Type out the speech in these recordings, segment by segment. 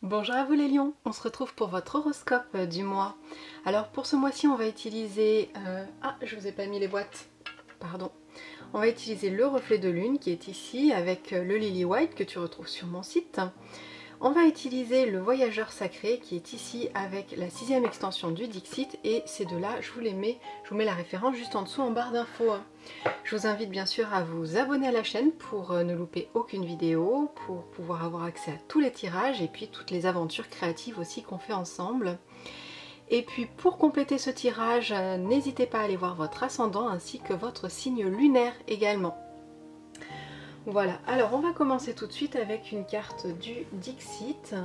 Bonjour à vous les lions, on se retrouve pour votre horoscope du mois. Alors pour ce mois-ci on va utiliser... je vous ai pas mis les boîtes, pardon. On va utiliser le reflet de lune qui est ici avec le Lily White que tu retrouves sur mon site. On va utiliser le voyageur sacré qui est ici avec la 6e extension du Dixit et ces deux-là, je vous mets la référence juste en dessous en barre d'infos. Je vous invite bien sûr à vous abonner à la chaîne pour ne louper aucune vidéo, pour pouvoir avoir accès à tous les tirages et puis toutes les aventures créatives aussi qu'on fait ensemble. Et puis pour compléter ce tirage, n'hésitez pas à aller voir votre ascendant ainsi que votre signe lunaire également. Voilà, alors on va commencer tout de suite avec une carte du Dixit.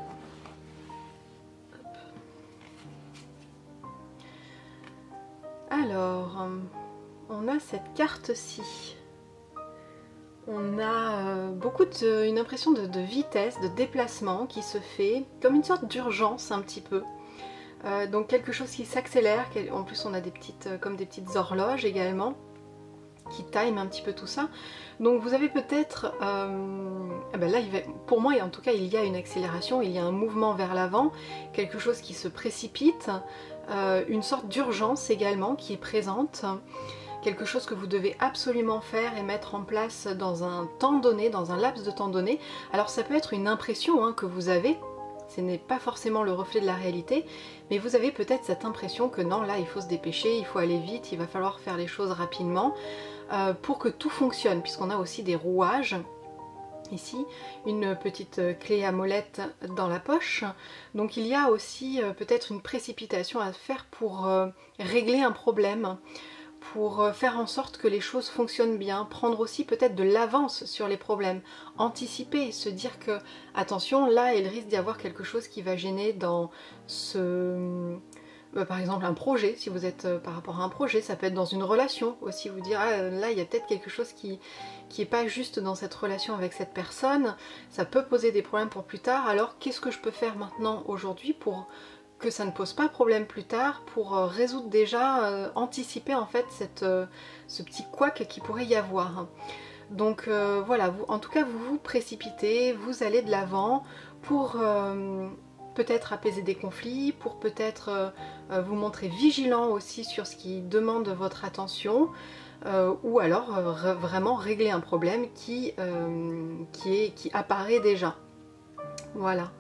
Alors, on a cette carte-ci. On a une impression de vitesse, de déplacement qui se fait, comme une sorte d'urgence un petit peu. Donc quelque chose qui s'accélère, en plus on a comme des petites horloges également, qui time un petit peu tout ça. Donc vous avez peut-être, là pour moi en tout cas il y a une accélération, il y a un mouvement vers l'avant, quelque chose qui se précipite, une sorte d'urgence également qui est présente, quelque chose que vous devez absolument faire et mettre en place dans un temps donné, dans un laps de temps donné. Alors ça peut être une impression que vous avez, ce n'est pas forcément le reflet de la réalité, mais vous avez peut-être cette impression que non, là il faut se dépêcher, il faut aller vite, il va falloir faire les choses rapidement pour que tout fonctionne, puisqu'on a aussi des rouages. Ici, une petite clé à molette dans la poche. Donc il y a aussi peut-être une précipitation à faire pour régler un problème, pour faire en sorte que les choses fonctionnent bien, prendre aussi peut-être de l'avance sur les problèmes, anticiper, se dire que attention, là il risque d'y avoir quelque chose qui va gêner dans ce... par exemple un projet, si vous êtes par rapport à un projet, ça peut être dans une relation aussi, vous dire là il y a peut-être quelque chose qui est pas juste dans cette relation avec cette personne, ça peut poser des problèmes pour plus tard, alors qu'est-ce que je peux faire maintenant aujourd'hui pour que ça ne pose pas problème plus tard, pour résoudre déjà, anticiper en fait ce petit couac qui pourrait y avoir. Donc voilà, en tout cas vous vous précipitez, vous allez de l'avant pour peut-être apaiser des conflits, pour peut-être vous montrer vigilant aussi sur ce qui demande votre attention, ou alors vraiment régler un problème qui apparaît déjà. Voilà.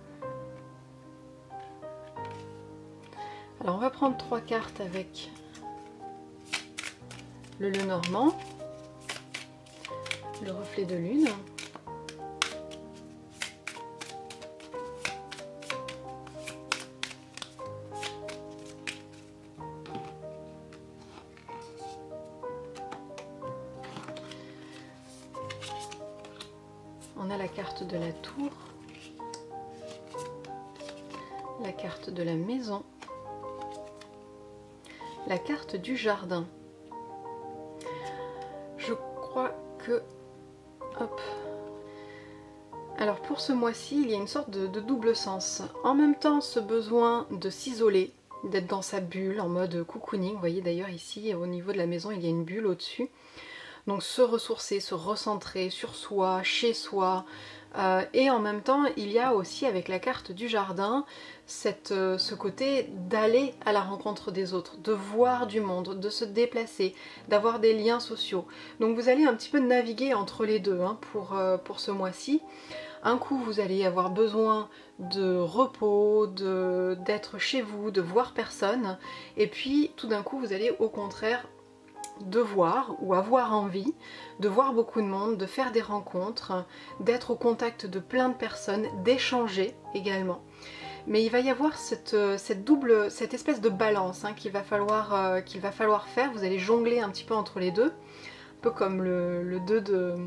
Alors on va prendre 3 cartes avec le Lenormand, le reflet de lune, on a la carte de la tour, la carte de la maison, la carte du jardin. Je crois que... Hop. Alors pour ce mois-ci, il y a une sorte de double sens. En même temps, ce besoin de s'isoler, d'être dans sa bulle, en mode cocooning. Vous voyez d'ailleurs ici, au niveau de la maison, il y a une bulle au-dessus. Donc se ressourcer, se recentrer sur soi, chez soi. Et en même temps, il y a aussi avec la carte du jardin ce côté d'aller à la rencontre des autres, de voir du monde, de se déplacer, d'avoir des liens sociaux. Donc vous allez un petit peu naviguer entre les deux pour ce mois-ci. Un coup, vous allez avoir besoin de repos, d'être chez vous, de voir personne. Et puis, tout d'un coup, vous allez au contraire de voir ou avoir envie de voir beaucoup de monde, de faire des rencontres, d'être au contact de plein de personnes, d'échanger également. Mais il va y avoir cette espèce de balance qu'il va falloir faire. Vous allez jongler un petit peu entre les deux, un peu comme le 2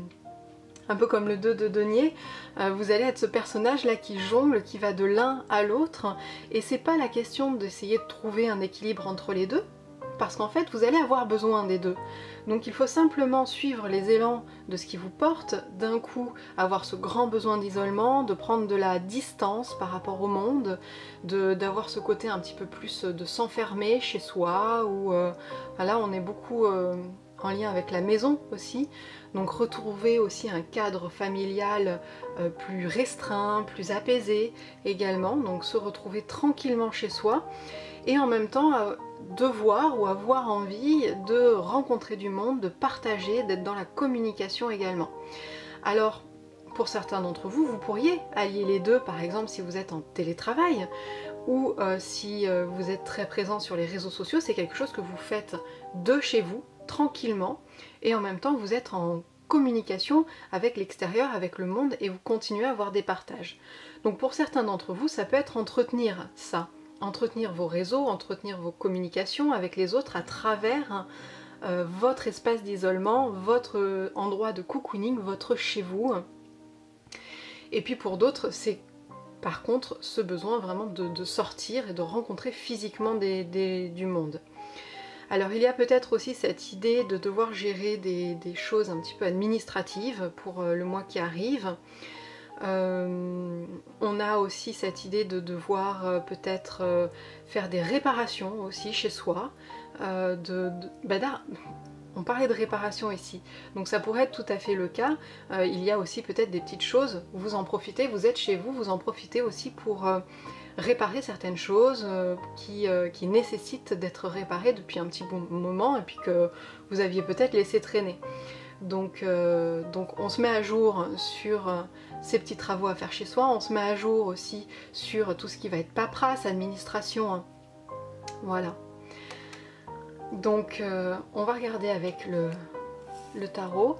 de denier. Vous allez être ce personnage là qui jongle, qui va de l'un à l'autre, et c'est pas la question d'essayer de trouver un équilibre entre les deux, parce qu'en fait vous allez avoir besoin des deux. Donc il faut simplement suivre les élans de ce qui vous porte, d'un coup avoir ce grand besoin d'isolement, de prendre de la distance par rapport au monde, d'avoir ce côté un petit peu plus de s'enfermer chez soi, ou là on est beaucoup en lien avec la maison aussi. Donc retrouver aussi un cadre familial plus restreint, plus apaisé également. Donc se retrouver tranquillement chez soi et en même temps devoir ou avoir envie de rencontrer du monde, de partager, d'être dans la communication également. Alors pour certains d'entre vous, vous pourriez allier les deux, par exemple si vous êtes en télétravail ou si vous êtes très présent sur les réseaux sociaux, c'est quelque chose que vous faites de chez vous, tranquillement, et en même temps vous êtes en communication avec l'extérieur, avec le monde, et vous continuez à avoir des partages. Donc pour certains d'entre vous, ça peut être entretenir ça, entretenir vos réseaux, entretenir vos communications avec les autres à travers votre espace d'isolement, votre endroit de cocooning, votre chez vous. Et puis pour d'autres, c'est par contre ce besoin vraiment de sortir et de rencontrer physiquement du monde. Alors il y a peut-être aussi cette idée de devoir gérer des choses un petit peu administratives pour le mois qui arrive. On a aussi cette idée de devoir peut-être faire des réparations aussi chez soi. On parlait de réparation ici, donc ça pourrait être tout à fait le cas. Il y a aussi peut-être des petites choses, vous en profitez, vous êtes chez vous, vous en profitez aussi pour réparer certaines choses qui nécessitent d'être réparées depuis un petit bon moment et puis que vous aviez peut-être laissé traîner. Donc on se met à jour sur ces petits travaux à faire chez soi, on se met à jour aussi sur tout ce qui va être paperasse, administration, hein. Voilà. Donc on va regarder avec le tarot.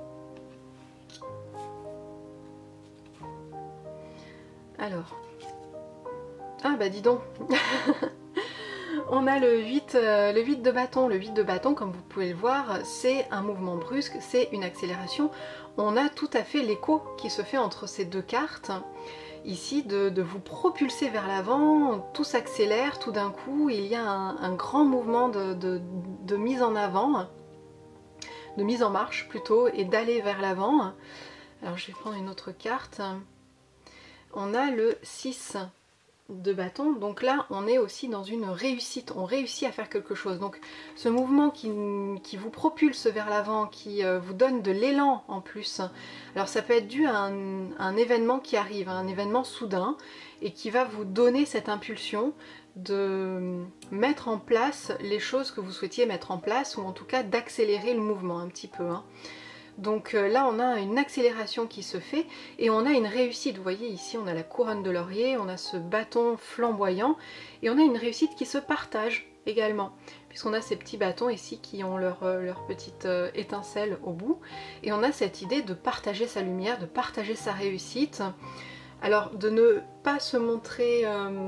Alors, ah bah dis donc. On a le 8 de bâton. Le 8 de bâton, comme vous pouvez le voir, c'est un mouvement brusque, c'est une accélération. On a tout à fait l'écho qui se fait entre ces deux cartes. Ici, de vous propulser vers l'avant, tout s'accélère, tout d'un coup, il y a un grand mouvement de mise en avant, de mise en marche plutôt, et d'aller vers l'avant. Alors je vais prendre une autre carte. On a le 6 de bâton, donc là on est aussi dans une réussite, on réussit à faire quelque chose. Donc ce mouvement qui vous propulse vers l'avant, qui vous donne de l'élan en plus, alors ça peut être dû à un événement qui arrive, un événement soudain, et qui va vous donner cette impulsion de mettre en place les choses que vous souhaitiez mettre en place, ou en tout cas d'accélérer le mouvement un petit peu, hein. Donc là on a une accélération qui se fait et on a une réussite. Vous voyez ici on a la couronne de laurier, on a ce bâton flamboyant et on a une réussite qui se partage également, puisqu'on a ces petits bâtons ici qui ont leur petite étincelle au bout, et on a cette idée de partager sa lumière, de partager sa réussite. Alors de ne pas se montrer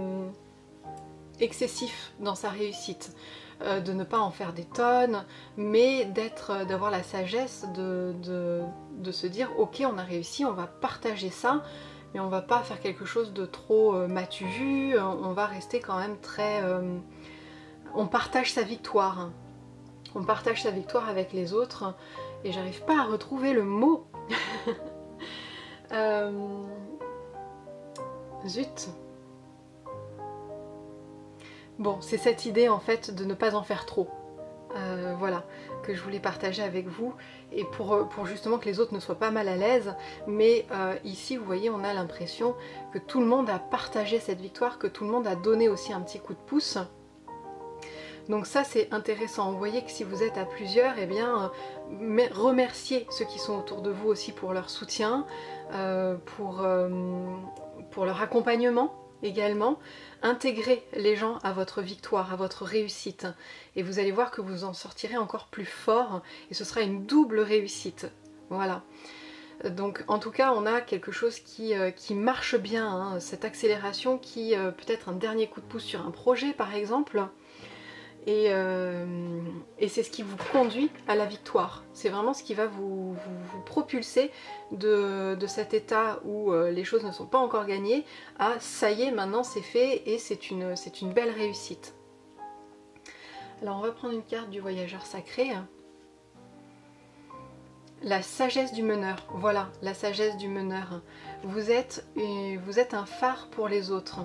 excessif dans sa réussite, de ne pas en faire des tonnes, mais d'avoir la sagesse de se dire ok on a réussi, on va partager ça, mais on va pas faire quelque chose de trop m'as-tu vu, on va rester quand même très... on partage sa victoire, hein. On partage sa victoire avec les autres, et j'arrive pas à retrouver le mot. Zut. Bon, c'est cette idée en fait de ne pas en faire trop. Voilà, que je voulais partager avec vous, et pour justement que les autres ne soient pas mal à l'aise. Mais ici, vous voyez, on a l'impression que tout le monde a partagé cette victoire, que tout le monde a donné aussi un petit coup de pouce. Donc ça c'est intéressant. Vous voyez que si vous êtes à plusieurs, eh bien remerciez ceux qui sont autour de vous aussi pour leur soutien, pour leur accompagnement également. Intégrez les gens à votre victoire, à votre réussite, et vous allez voir que vous en sortirez encore plus fort, et ce sera une double réussite. Voilà. Donc en tout cas on a quelque chose qui marche bien, hein, cette accélération qui peut être un dernier coup de pouce sur un projet par exemple. Et c'est ce qui vous conduit à la victoire. C'est vraiment ce qui va vous propulser de cet état où les choses ne sont pas encore gagnées à ça y est, maintenant c'est fait, et c'est une belle réussite. Alors on va prendre une carte du voyageur sacré. La sagesse du meneur. Voilà, la sagesse du meneur. Vous êtes un phare pour les autres.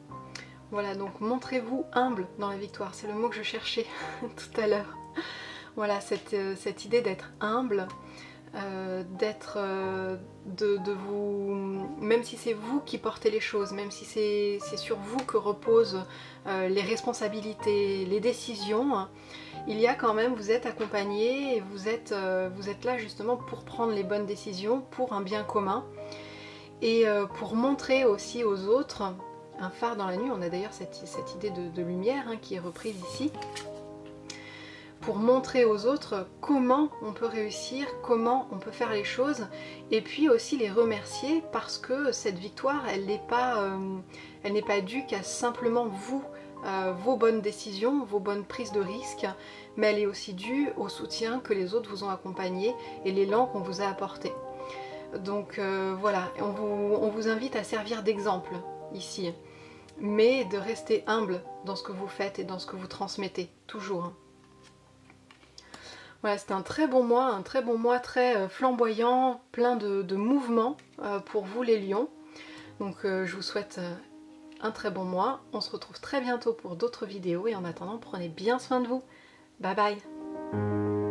Voilà, donc montrez-vous humble dans la victoire, c'est le mot que je cherchais tout à l'heure. Voilà, cette idée d'être humble, de vous, même si c'est vous qui portez les choses, même si c'est sur vous que reposent les responsabilités, les décisions, il y a quand même, vous êtes accompagné et vous êtes là justement pour prendre les bonnes décisions, pour un bien commun et pour montrer aussi aux autres un phare dans la nuit. On a d'ailleurs cette idée de lumière qui est reprise ici, pour montrer aux autres comment on peut réussir, comment on peut faire les choses, et puis aussi les remercier parce que cette victoire, elle n'est pas due qu'à simplement vous, vos bonnes décisions, vos bonnes prises de risques, mais elle est aussi due au soutien que les autres vous ont accompagné et l'élan qu'on vous a apporté. Donc voilà, on vous invite à servir d'exemple ici, mais de rester humble dans ce que vous faites et dans ce que vous transmettez, toujours. Voilà, c'était un très bon mois très flamboyant, plein de mouvements pour vous les lions. Donc je vous souhaite un très bon mois. On se retrouve très bientôt pour d'autres vidéos et en attendant, prenez bien soin de vous. Bye bye!